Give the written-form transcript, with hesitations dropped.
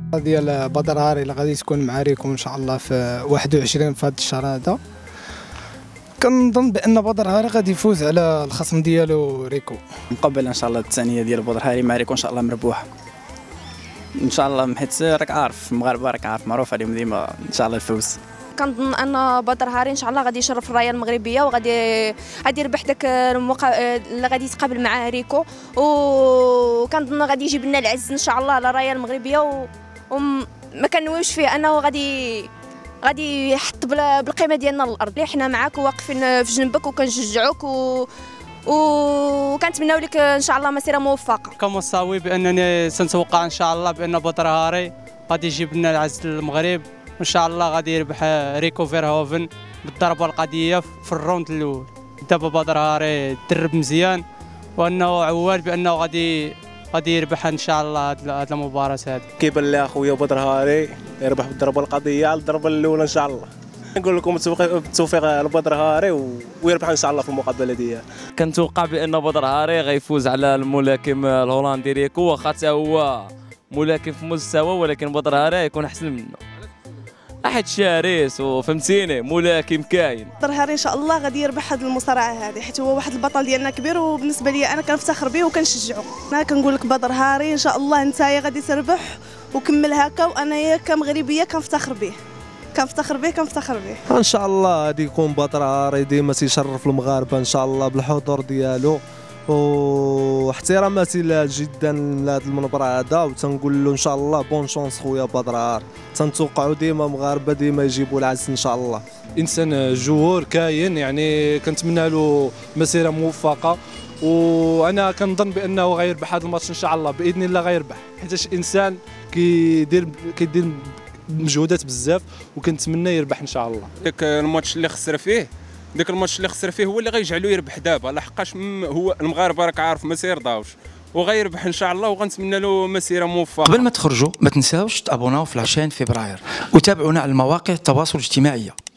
ديال بدر هاري اللي غادي تكون مع ريكو ان شاء الله في 21 في هذا الشهر هذا. كنظن بان بدر هاري غادي يفوز على الخصم ديالو ريكو. مقبل ان شاء الله الثانيه ديال بدر هاري مع ريكو ان شاء الله مربوحه ان شاء الله، حيت راك عارف المغاربه راك عارف معروف عليهم ديما ان شاء الله الفوز. كنظن ان بدر هاري ان شاء الله غادي يشرف الرايه المغربيه وغادي يربح داك اللي غادي يتقابل مع ريكو، وكنظن غادي يجيب لنا العز ان شاء الله على الرايه المغربيه، وما كنويوش فيه انه غادي يحط بالقيمه ديالنا للارض. حنا معاك وواقفين في جنبك وكنشجعوك وكنتمناو لك ان شاء الله مسيره موفقه. كمصاوي بانني سنتوقع ان شاء الله بان بدر هاري غادي يجيب لنا العز للمغرب، وان شاء الله غادي يربح ريكو فيرهوفن بالضربه القضيه في الراوند الاول. دابا بدر هاري درب مزيان وانه عوال بانه غادي يربح ان شاء الله هذه المباراه هذه. كيبان لي اخويا بدر هاري يربح بالضربه القضيه على الضربه الاولى ان شاء الله. نقول لكم بالتوفيق لبدر هاري ويربح ان شاء الله في المقابله ديالو. كنتوقع بان بدر هاري غيفوز على الملاكم الهولندي ريكو، واخا حتى هو ملاكم في مستوى، ولكن بدر هاري يكون احسن منه حيت شرس وفهمتيني ملاكم كاين. بدر هاري ان شاء الله غادي يربح هذه المصارعه هذه، حيت هو واحد البطل ديالنا كبير، وبالنسبه لي انا كنفتخر به وكنشجعه. انا كنقول لك بدر هاري ان شاء الله نتايا غادي تربح وكمل هكا، وانايا كمغربيه كنفتخر به ان شاء الله غادي يكون بدر هاري ديما تيشرف المغاربه ان شاء الله بالحضور ديالو، واحتراماتي له جدا لهذا المنبر هذا، وتنقول له ان شاء الله بون شونس خويا بدر هاري. تنتوقعوا ديما مغاربه ديما يجيبوا العز ان شاء الله. انسان جوهور كاين، يعني كنتمنى له مسيره موفقه، وانا كنظن بانه غيربح هذا الماتش ان شاء الله باذن الله. غيربح حيت انسان كيدير مجهودات بزاف، وكنتمنى يربح ان شاء الله. داك الماتش اللي خسر فيه هو اللي غيجعلو يربح دابا، لحقاش هو المغاربه راك عارف ما سيرضاوش، وغيربح ان شاء الله، وغنتمنى له مسيره موفقه. قبل ما تخرجوا ما تنساوش تابوناو في 20 فبراير وتابعونا على المواقع التواصل الاجتماعي.